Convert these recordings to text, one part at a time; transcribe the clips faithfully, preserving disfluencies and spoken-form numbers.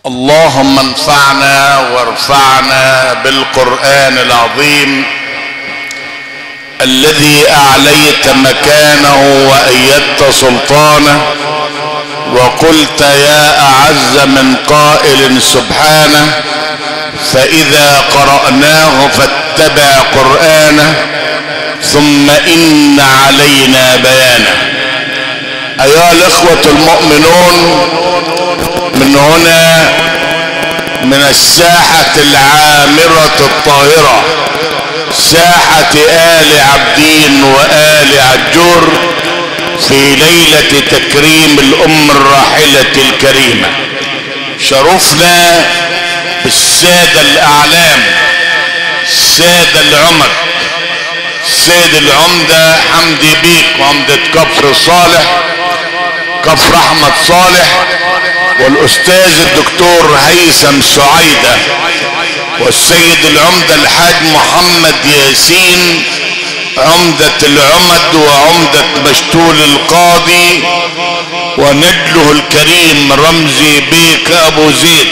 اللهم انفعنا وارفعنا بالقرآن العظيم الذي أعليت مكانه وأيدت سلطانه، وقلت يا أعز من قائل سبحانه فإذا قرأناه فاتبع قرآنه ثم إن علينا بيانه. أيها الإخوة المؤمنون، من هنا من الساحة العامرة الطاهرة، ساحة آل عبدين وآل عجور، في ليلة تكريم الأم الراحلة الكريمة، شرفنا بالسادة الأعلام، السادة العمد، السيد العمدة حمدي بيك وعمدة كفر صالح، كفر أحمد صالح، والأستاذ الدكتور هيثم سعيدة، والسيد العمدة الحاج محمد ياسين عمدة العمد وعمدة مشتول القاضي، ونجله الكريم رمزي بيك أبو زيد،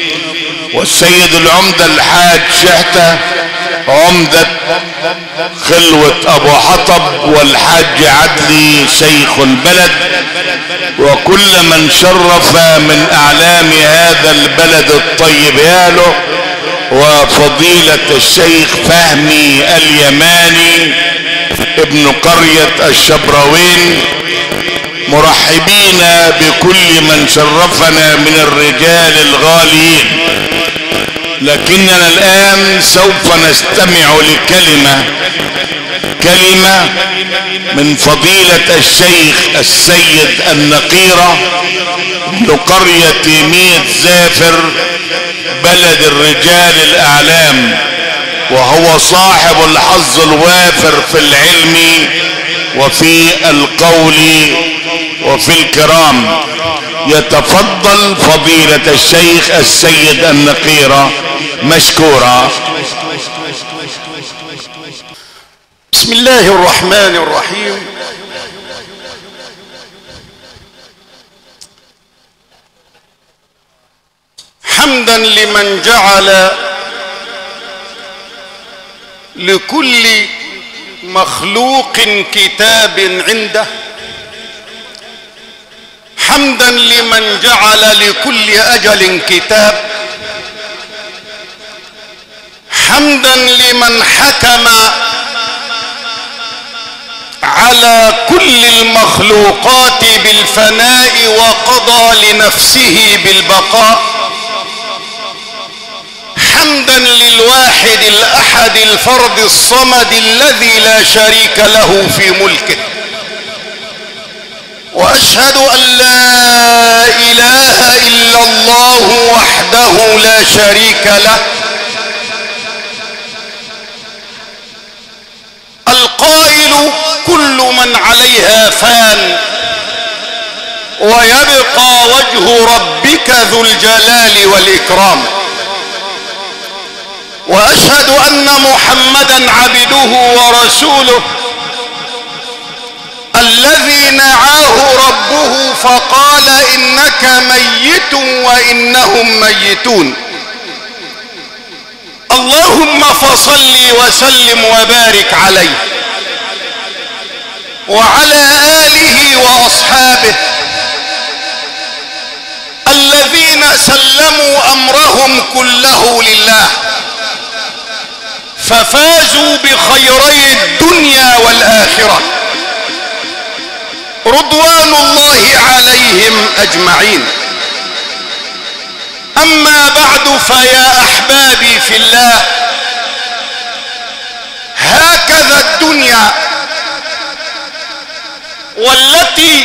والسيد العمدة الحاج شحتة عمدة خلوة أبو حطب، والحاج عدلي شيخ البلد، وكل من شرف من أعلام هذا البلد الطيب ياله، وفضيلة الشيخ فهمي اليماني ابن قرية الشبراوين، مرحبين بكل من شرفنا من الرجال الغاليين. لكننا الآن سوف نستمع لكلمة كلمة من فضيلة الشيخ السيد النقيرة ابن قرية ميت زافر بلد الرجال الأعلام، وهو صاحب الحظ الوافر في العلم وفي القول وفي الكرام. يتفضل فضيلة الشيخ السيد النقيرة مشكورا. بسم الله الرحمن الرحيم. حمدا لمن جعل لكل مخلوق كتاب عنده، حمدا لمن جعل لكل أجل كتاب، حمدا لمن حكم على كل المخلوقات بالفناء وقضى لنفسه بالبقاء، حمدا للواحد الأحد الفرد الصمد الذي لا شريك له في ملكه، وأشهد أن لا إله إلا الله وحده لا شريك له، القائل كل من عليها فان ويبقى وجه ربك ذو الجلال والإكرام، وأشهد أن محمدا عبده ورسوله الذي نعاه ربه فقال إنك ميت وإنهم ميتون. اللهم فصل وسلم وبارك عليه وعلى آله وأصحابه الذين سلموا أمرهم كله لله ففازوا بخيري الدنيا والآخرة، رضوان الله عليهم أجمعين. أما بعد، فيا أحبابي في الله، هكذا الدنيا والتي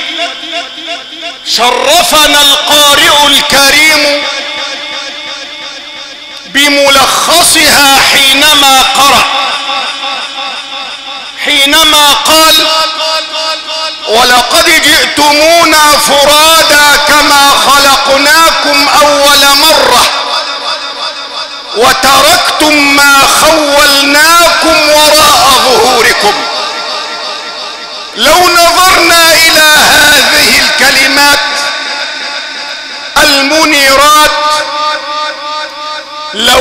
شرفنا القارئ الكريم بملخصها حينما قرأ، حينما قال ولقد جئتمونا فرادا كما خلقناكم أول مرة وتركتم ما خولناكم وراء ظهوركم. لو نظرنا إلى هذه الكلمات المنيرات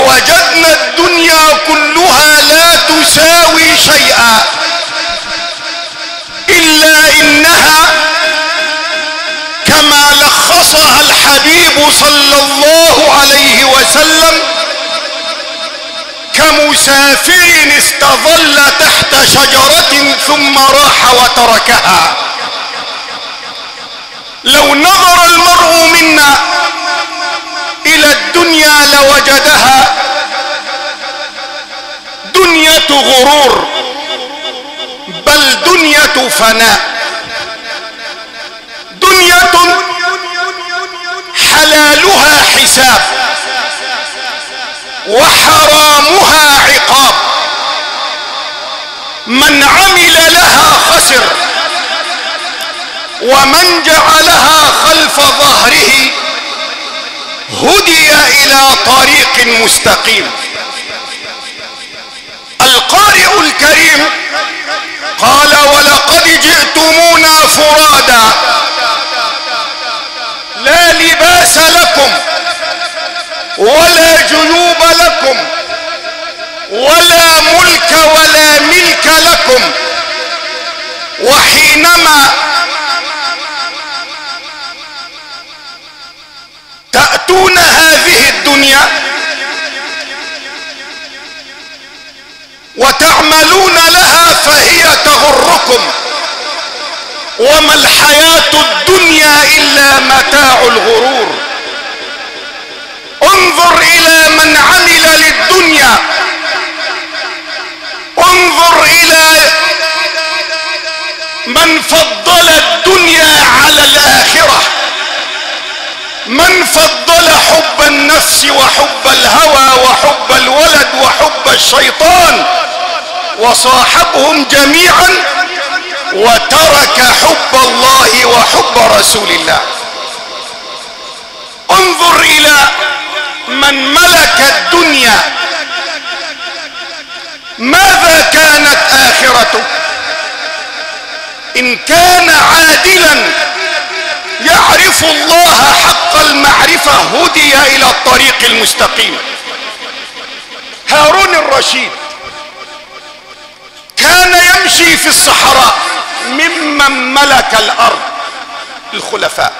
لوجدنا الدنيا كلها لا تساوي شيئا إلا إنها كما لخصها الحبيب صلى الله عليه وسلم كمسافر استظل تحت شجرة ثم راح وتركها. لو نظر المرء منا إلى الدنيا لوجدها دنيا غرور، بل دنيا فناء، دنيا حلالها حساب وحرامها عقاب. من عمل لها خسر، ومن جعلها خلف ظهره هدي إلى طريق مستقيم. القارئ الكريم قال: ولقد جئتمونا فرادا لا لباس لكم ولا جيوب لكم ولا ملك ولا ملك لكم. وحينما تأتون هذه الدنيا وتعملون لها فهي تغركم، وما الحياة الدنيا إلا متاع الغرور. انظر إلى من عمل للدنيا، انظر إلى من فضل الدنيا على الآخرة، من فضل حب النفس وحب الهوى وحب الولد وحب الشيطان وصاحبهم جميعا وترك حب الله وحب رسول الله. انظر إلى من ملك الدنيا ماذا كانت آخرته؟ إن كان عادلا يعرف الله حق المعرفة هدي إلى الطريق المستقيم. هارون الرشيد كان يمشي في الصحراء ممن ملك الأرض الخلفاء،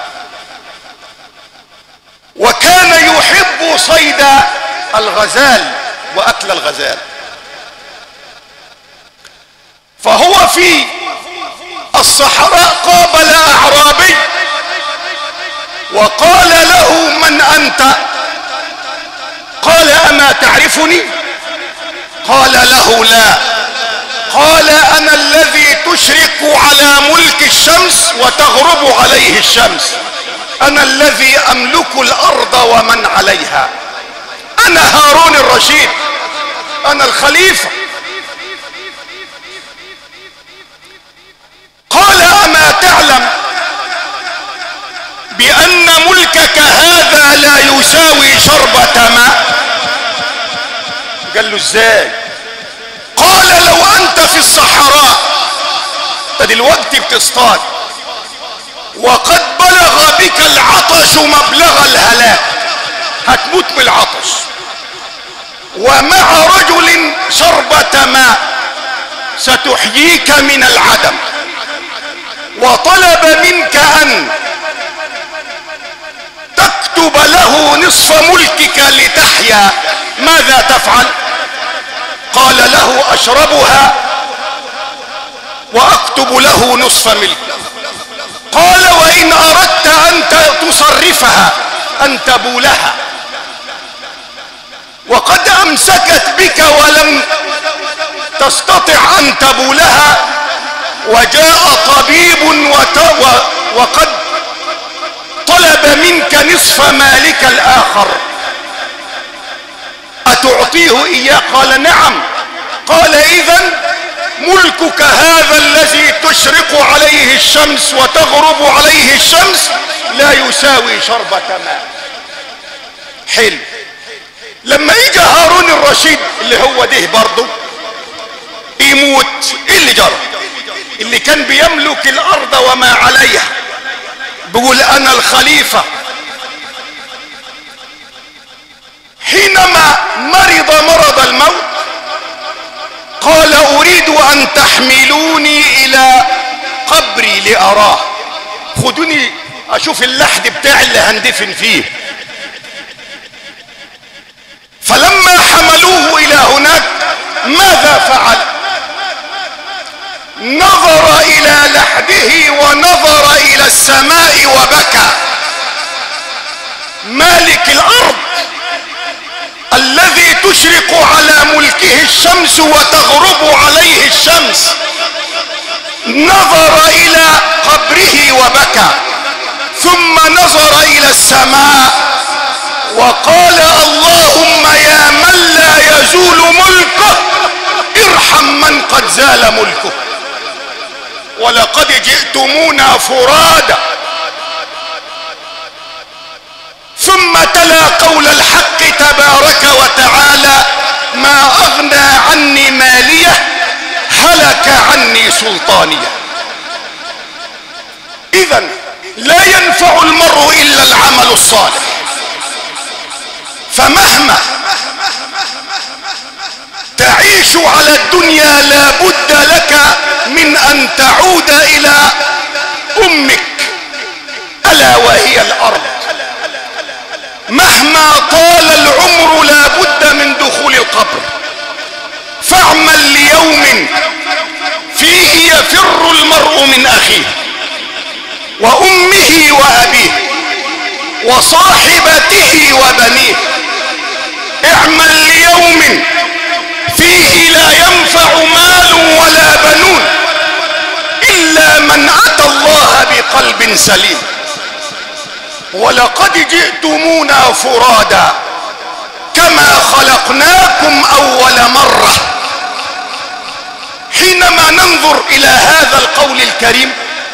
وكان يحب صيد الغزال وأكل الغزال. فهو في الصحراء قابل أعرابي وقال له: من أنت؟ قال: أما تعرفني؟ قال له: لا. قال: أنا الذي تشرق على ملك الشمس وتغرب عليه الشمس، أنا الذي أملك الأرض ومن عليها، أنا هارون الرشيد، أنا الخليفة. قال: أما تعلم بأن ملكك هذا لا يساوي شربة ماء؟ قال له: ازاي؟ قال: لو أنت في الصحراء دلوقتي بتصطاد وقد بلغ بك العطش مبلغ الهلاك، هتموت من العطش، ومع رجل شربة ماء ستحييك من العدم، وطلب منك أن تكتب له نصف ملكك لتحيا، ماذا تفعل؟ قال له: أشربها وأكتب له نصف ملك. قال: وإن أردت أن تصرفها، أن تبولها، وقد أمسكت بك ولم تستطع أن تبولها، وجاء طبيب وقد طلب منك نصف مالك الآخر، أتعطيه إياه؟ قال: نعم. قال: إذن ملكك هذا الذي تشرق عليه الشمس وتغرب عليه الشمس لا يساوي شربة ماء. حلو. لما يجي هارون الرشيد اللي هو ده برضه يموت، ايه اللي جرى؟ اللي كان بيملك الارض وما عليها بيقول انا الخليفة، حينما قال اريد ان تحملوني الى قبري لاراه، خدوني اشوف اللحد بتاعي اللي هندفن فيه. فلما حملوه الى هناك ماذا فعل؟ نظر الى لحده ونظر الى السماء وبكى. مالك الارض الذي تشرق على ملكه الشمس وتغرب عليه الشمس نظر الى قبره وبكى، ثم نظر الى السماء وقال اللهم يا من لا يزول ملكه ارحم من قد زال ملكه. ولقد جئتمونا فرادا. ثم تلا قول الحق تبارك وتعالى ما اغنى عني ماليه هلك عني سلطانيه. اذن لا ينفع المرء الا العمل الصالح. فمهما تعيش على الدنيا لا بد لك من ان تعود الى امك الا وهي الارض. مهما طال العمر لا بد من دخول القبر. فاعمل ليوم فيه يفر المرء من اخيه وامه وابيه وصاحبته وبنيه. اعمل ليوم فيه لا ينفع مال ولا بنون الا من اتى الله بقلب سليم. ولقد جئتمونا فرادا كما خلقناكم اول مرة. حينما ننظر الى هذا القول الكريم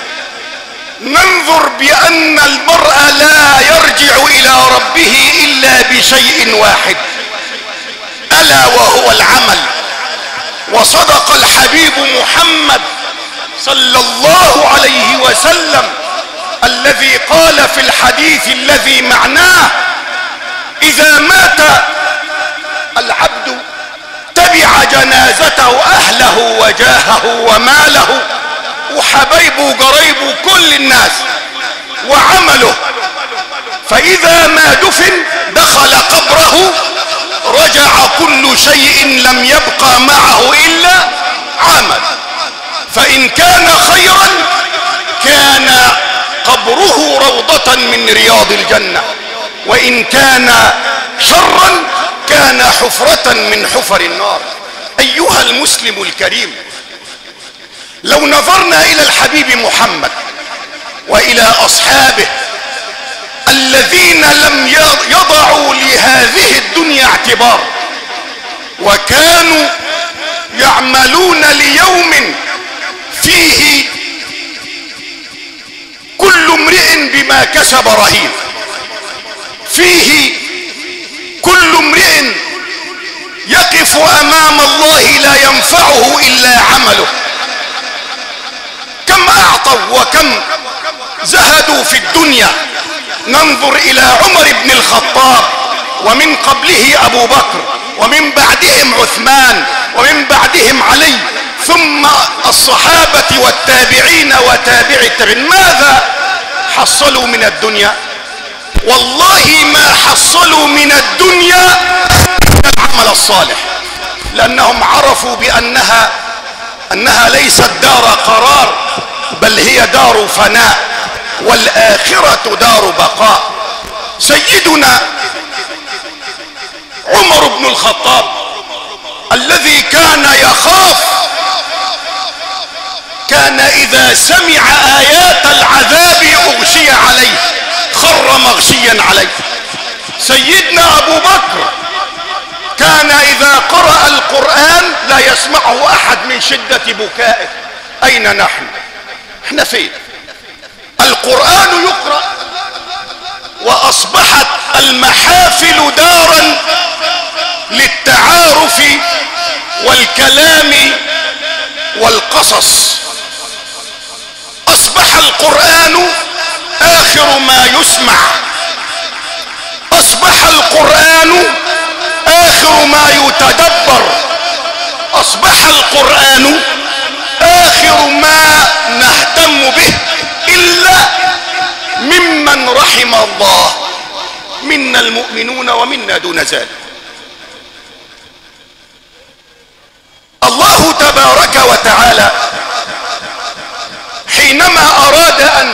ننظر بان المرء لا يرجع الى ربه الا بشيء واحد الا وهو العمل. وصدق الحبيب محمد صلى الله عليه وسلم الذي قال في الحديث الذي معناه اذا مات العبد تبع جنازته اهله وجاهه وماله وحبايبه وقرايبه كل الناس وعمله. فاذا ما دفن دخل قبره رجع كل شيء لم يبقى معه الا عمل. فان كان خيرا كان قبره روضة من رياض الجنة، وإن كان شرا كان حفرة من حفر النار. أيها المسلم الكريم، لو نظرنا إلى الحبيب محمد وإلى أصحابه الذين لم يضعوا لهذه الدنيا اعتبار وكانوا يعملون ليوم فيه كل امرئ بما كسب رهين، فيه كل امرئ يقف امام الله لا ينفعه الا عمله. كم اعطوا وكم زهدوا في الدنيا. ننظر الى عمر بن الخطاب ومن قبله ابو بكر ومن بعدهم عثمان ومن بعدهم علي ثم الصحابة والتابعين وتابع التابعين. ماذا حصلوا من الدنيا؟ والله ما حصلوا من الدنيا العمل الصالح، لأنهم عرفوا بأنها أنها ليست دار قرار بل هي دار فناء والآخرة دار بقاء. سيدنا عمر بن الخطاب الذي كان يخاف، كان إذا سمع آيات العذاب أغشي عليه، خر مغشيا عليه. سيدنا أبو بكر كان إذا قرأ القرآن لا يسمعه أحد من شدة بكائه. أين نحن؟ احنا فين؟ القرآن يقرأ وأصبحت المحافل دارا للتعارف والكلام والقصص. أصبح القرآن آخر ما يسمع، أصبح القرآن آخر ما يتدبر، أصبح واصبح القرآن اخر ما نهتم به الا ممن رحم الله، منا المؤمنون ومنا دون ذلك. الله تبارك وتعالى حينما اراد ان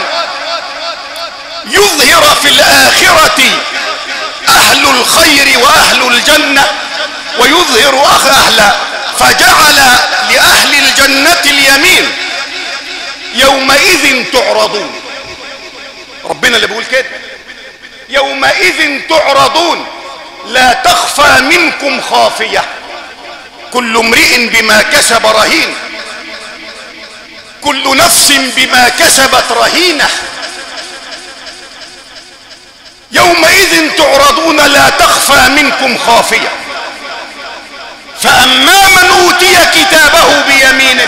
يظهر في الاخرة اهل الخير واهل الجنة ويظهر اهل، فجعل لاهل الجنة اليمين يومئذ تعرضون. ربنا اللي بيقول كده، يومئذ تعرضون لا تخفى منكم خافية كل امرئ بما كسب رهين، كل نفس بما كسبت رهينة. يومئذ تعرضون لا تخفى منكم خافية، فأما من أوتي كتابه بيمينه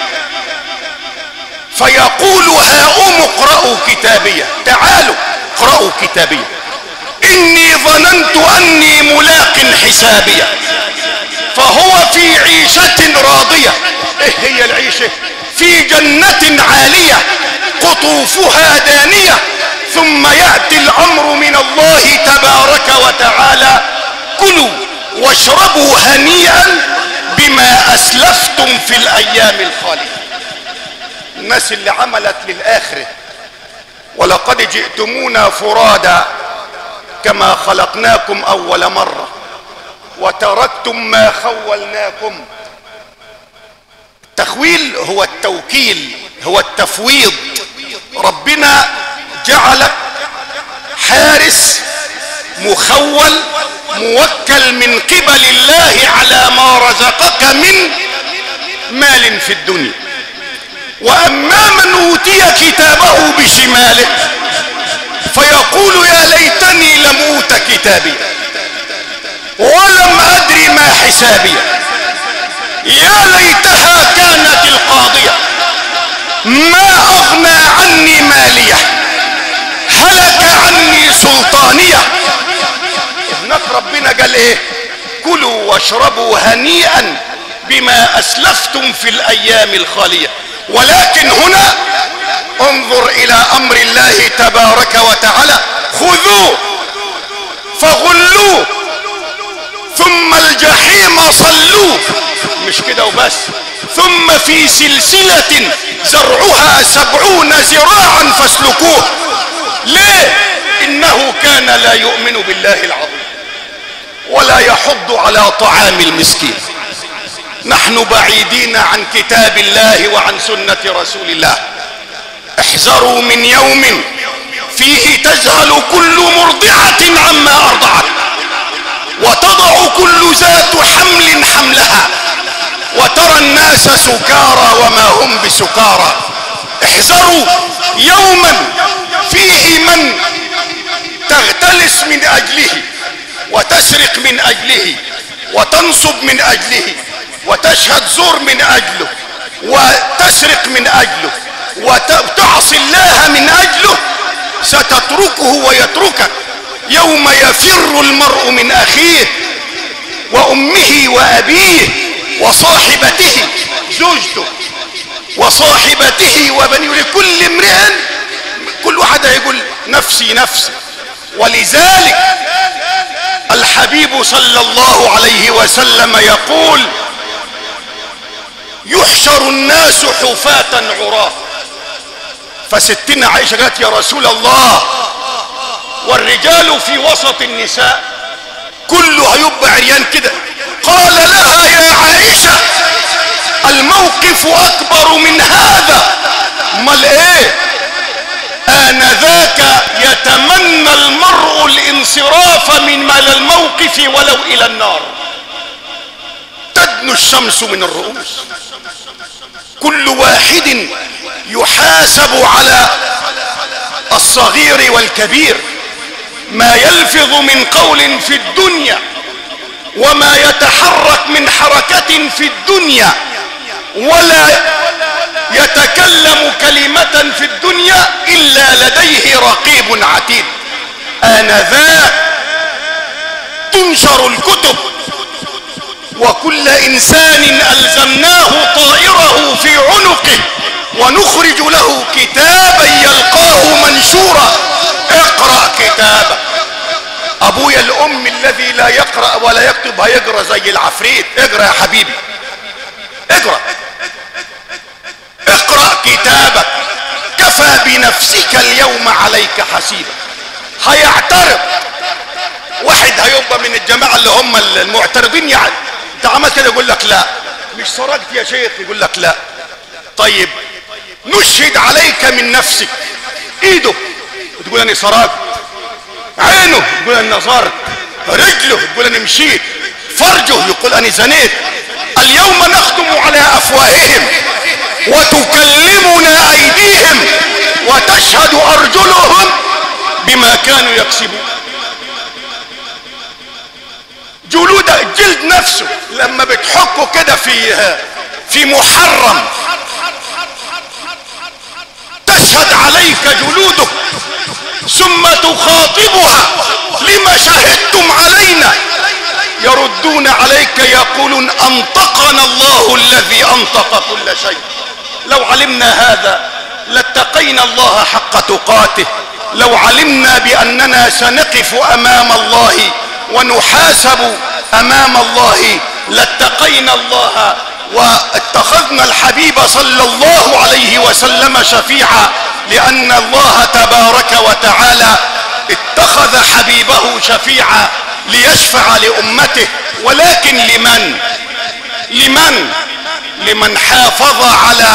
فيقول هاؤم اقرأوا كتابيه، تعالوا اقرأوا كتابيه إني ظننت أني ملاق حسابيه، فهو في عيشة راضية. ايه هي العيشة؟ في جنة عالية قطوفها دانية، ثم يأتي الأمر من الله تبارك وتعالى كلوا واشربوا هنيئا بما أسلفتم في الأيام الخالية. الناس اللي عملت للآخرة ولقد جئتمونا فرادا كما خلقناكم أول مرة وتركتم ما خولناكم. التخويل هو التوكيل، هو التفويض. ربنا جعلك حارس مخول موكل من قبل الله على ما رزقك من مال في الدنيا. واما من اوتي كتابه بشماله فيقول يا ليتني لم اوت كتابي ولم ادري ما حسابي، يا ليتها كانت القاضية ما اغنى عني مالية هلك عني سلطانية. هناك ربنا قال ايه؟ كلوا واشربوا هنيئا بما اسلفتم في الايام الخالية. ولكن هنا انظر الى امر الله تبارك وتعالى، خذوه فغلوه ثم الجحيم صلوه. مش كده وبس، ثم في سلسلة زرعها سبعون ذراعا فاسلكوه. ليه؟ انه كان لا يؤمن بالله العظيم ولا يحض على طعام المسكين. نحن بعيدين عن كتاب الله وعن سنة رسول الله. احذروا من يوم فيه تذهل كل مرضعة عما ارضعت وتضع كل ذات حمل حملها وترى الناس سكارى وما هم بسكارى. احذروا يوما فيه من تغتلس من اجله وتسرق من اجله وتنصب من اجله وتشهد زور من اجله وتسرق من اجله وتعصي الله من اجله، ستتركه ويتركك. يوم يفر المرء من اخيه وامه وابيه وصاحبته زوجته وصاحبته وبنيه، لكل امرئ كل واحد يقول نفسي نفسي. ولذلك الحبيب صلى الله عليه وسلم يقول يحشر الناس حفاة عراة. فستنا عائشة قالت يا رسول الله والرجال في وسط النساء كله هيبقى عريان كده. قال لها يا عائشة الموقف اكبر من هذا. امال ايه؟ آنذاك يتمنى المرء الانصراف من الموقف ولو الى النار. تدنو الشمس من الرؤوس، كل واحد يحاسب على الصغير والكبير، ما يلفظ من قول في الدنيا وما يتحرك من حركة في الدنيا ولا يتكلم كلمة في الدنيا إلا لديه رقيب عتيد. آنذاك تنشر الكتب وكل إنسان ألزمناه طائره في عنقه ونخرج له كتابا يلقاه منشورا. اقرأ كتابك. أبويا الأم الذي لا يقرأ ولا يكتب هيقرأ زي العفريت. اقرأ يا حبيبي، اقرأ اقرأ كتابك. كفى بنفسك اليوم عليك حسيبا. هيعترض واحد، هيبقى من الجماعة اللي هم المعترضين، يعني انت عملت كده يقول لك لا. مش سرقت يا شيخ يقول لك لا. طيب نشهد عليك من نفسك. ايده تقول اني سرقت، عينه يقول اني نظرت، رجله يقول اني مشيت، فرجه يقول اني زنيت. اليوم نختم على افواههم وتكلمنا ايديهم وتشهد ارجلهم بما كانوا يكسبون. جلود الجلد نفسه لما بتحكه كده في في محرم تشهد عليك جلودك ثم تخاطبها لما شهدتم علينا. يردون عليك يقولون انطقنا الله الذي انطق كل شيء. لو علمنا هذا لاتقينا الله حق تقاته. لو علمنا باننا سنقف امام الله ونحاسب امام الله لاتقينا الله واتخذنا الحبيب صلى الله عليه وسلم شفيعا، لان الله تبارك وتعالى اتخذ حبيبه شفيعا ليشفع لامته. ولكن لمن لمن لمن حافظ على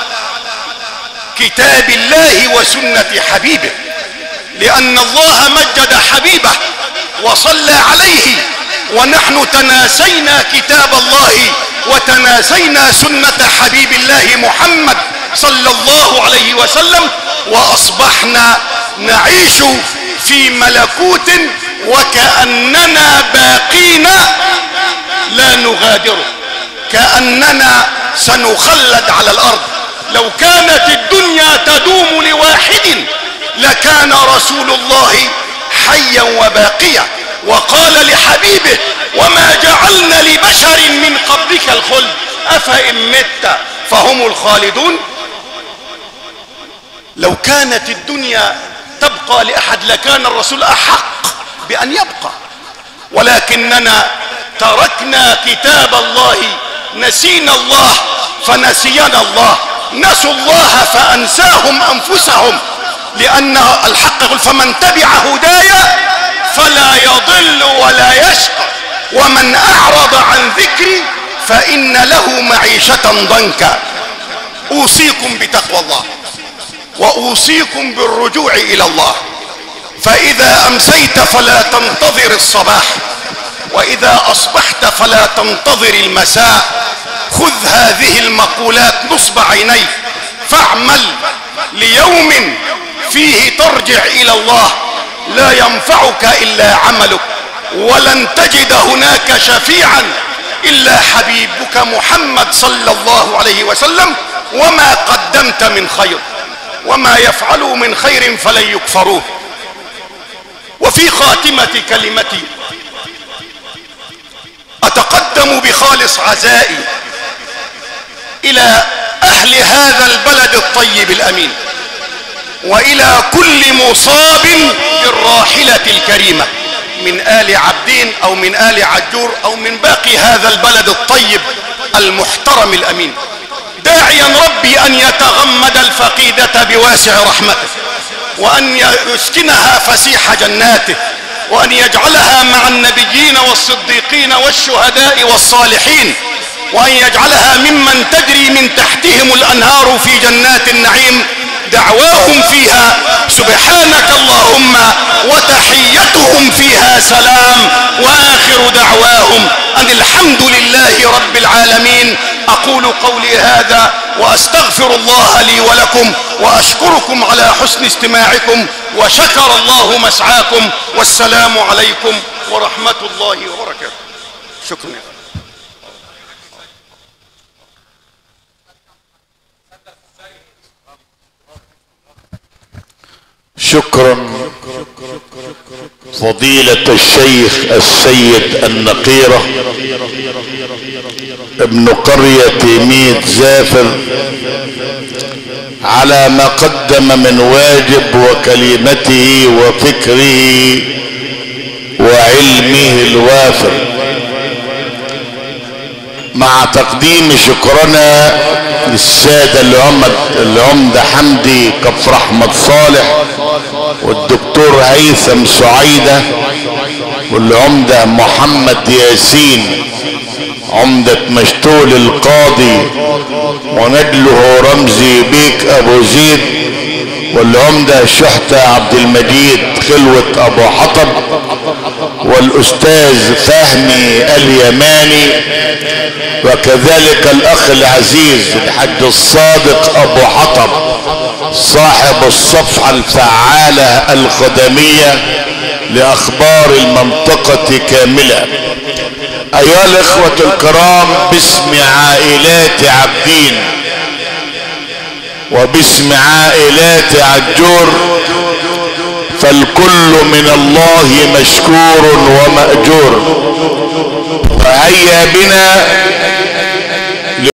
كتاب الله وسنة حبيبه، لان الله مجد حبيبه وصلى عليه، ونحن تناسينا كتاب الله وتناسينا سنة حبيب الله محمد صلى الله عليه وسلم، واصبحنا نعيش في ملكوت وكأننا باقين لا نغادره، كأننا سنخلد على الارض. لو كانت الدنيا تدوم لواحد لكان رسول الله حيا وباقيا. وقال لحبيبه وما جعلنا لبشر من قبلك الخلد افإن مت فهم الخالدون. لو كانت الدنيا تبقى لأحد لكان الرسول أحق بأن يبقى، ولكننا تركنا كتاب الله، نسينا الله فنسينا الله، نسوا الله فأنساهم أنفسهم. لأن الحق يقول فمن تبع هداي فلا يضل ولا يشقى ومن أعرض عن ذكري فإن له معيشة ضنكا. أوصيكم بتقوى الله وأوصيكم بالرجوع إلى الله. فإذا أمسيت فلا تنتظر الصباح، وإذا أصبحت فلا تنتظر المساء. خذ هذه المقولات نصب عينيك، فاعمل ليوم فيه ترجع إلى الله لا ينفعك إلا عملك، ولن تجد هناك شفيعا إلا حبيبك محمد صلى الله عليه وسلم. وما قدمت من خير وما يفعلوا من خير فلن يكفروه. وفي خاتمة كلمتي أتقدم بخالص عزائي إلى أهل هذا البلد الطيب الأمين، وإلى كل مصاب بالراحلة الكريمة من آل عبدين أو من آل عجور أو من باقي هذا البلد الطيب المحترم الأمين، داعيا ربي أن يتغمد الفقيدة بواسع رحمته، وأن يسكنها فسيح جناته، وأن يجعلها مع النبيين والصديقين والشهداء والصالحين، وأن يجعلها ممن تجري من تحتهم الأنهار في جنات النعيم. دعواهم فيها سبحانك اللهم وتحيتهم فيها سلام، وآخر دعواهم أن الحمد لله رب العالمين. أقول قولي هذا وأستغفر الله لي ولكم، وأشكركم على حسن استماعكم، وشكر الله مسعاكم، والسلام عليكم ورحمة الله وبركاته. شكرا. شكرا. فضيلة الشيخ السيد النقيرة ابن قرية ميت زافر على ما قدم من واجب وكلمته وفكره وعلمه الوافر، مع تقديم شكرنا للسادة العمدة حمدي كفر احمد صالح والدكتور هيثم سعيدة والعمدة محمد ياسين عمدة مشتول القاضي وندله رمزي بيك ابو زيد والعمدة شحتة عبد المجيد خلوة ابو حطب والاستاذ فهمي اليماني وكذلك الاخ العزيز الحاج الصادق ابو حطب صاحب الصفحة الفعالة الخدمية لاخبار المنطقة كاملة. ايها الاخوة الكرام، باسم عائلات عابدين وباسم عائلات عجور فالكل من الله مشكور ومأجور، وهيا بنا